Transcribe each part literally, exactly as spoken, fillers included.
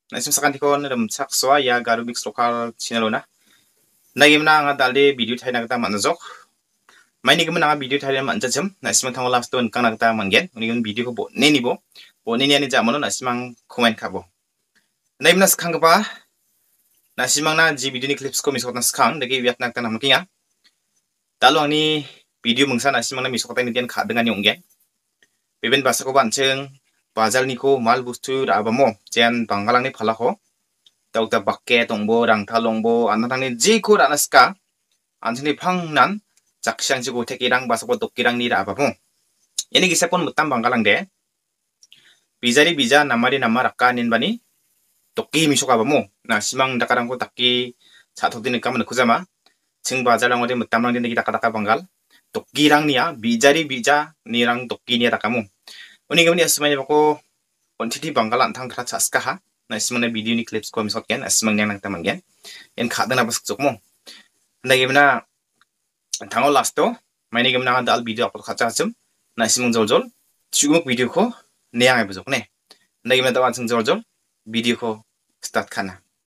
Nisoengipa Sakantikon dam sakswa ya garubik lokal channelona. Nagimna anga dalde video thai nagta manjok. Maini gimna anga video thai manjajam. Nasimang thango last ton kang nagta mangen. Unigun video ko bo neni bo. Bo neni ani jamono nasimang comment kabo. Naimna skang ba. Nasimang na ji video ni clips ko misok na skang dagi wiat nagta namkinga. Talo ani video mungsa nasimang na misok ta ni dian kha dengan yonggen. Beben basa ko banceng bazar niko mal bustu rabamo jen banggalang ni phalako tauta bakke tongbo rangta longbo anatang ni jiko ranaska anjini phangnan jaksyang jigo tekirang basako dokirang ni rabamo ini gisapon mutam banggalang de bijari bija namari nama rakka ninbani dokki misokabamo na simang dakarangko takki satodini kamen kujama jeng bazarlang ode mutamlang dini kita kata banggal dokirang niya bijari bija nirang dokki niya takamu Uni gamni asmanya bako quantity banggalan tang krat saskaha na ismana video ni clips ko misot gen asmang yang nang taman gen en khadang na basuk mo na gamna tango lasto maini gamna dal video upload khacha chum na ismang jol jol chuguk video ko neyang ai bujok ne na gamna tawan chung jol jol video ko start khana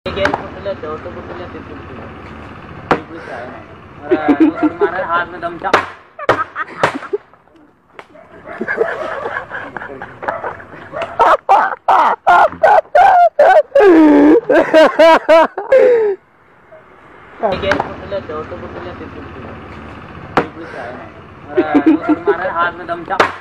हाथ में दम चाप हाथ में दम चाप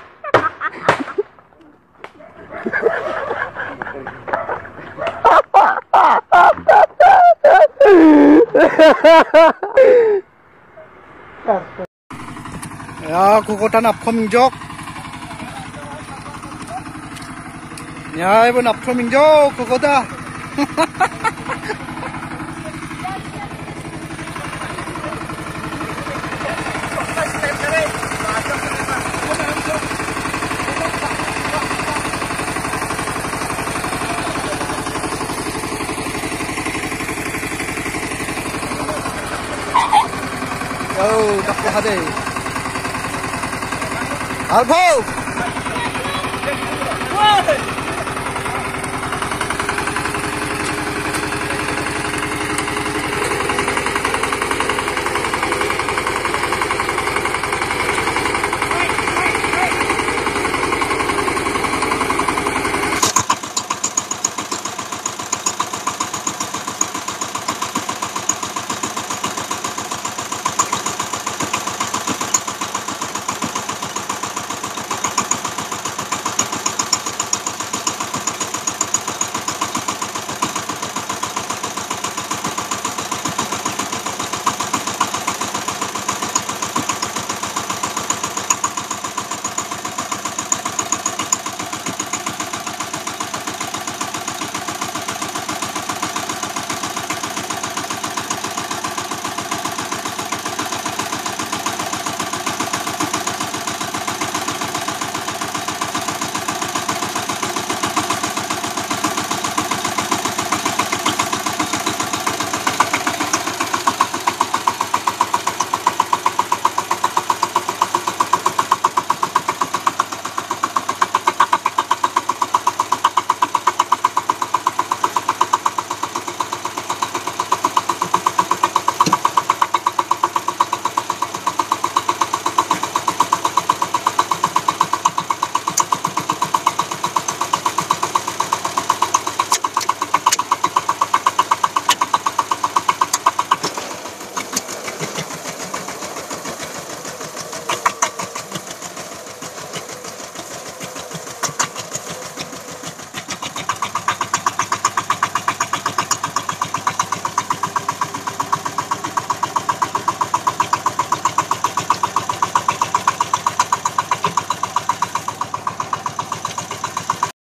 Ya, kukutan apkomingjok. Ya, ibu apkomingjok kukuta. Oh, tak ada. Alpo!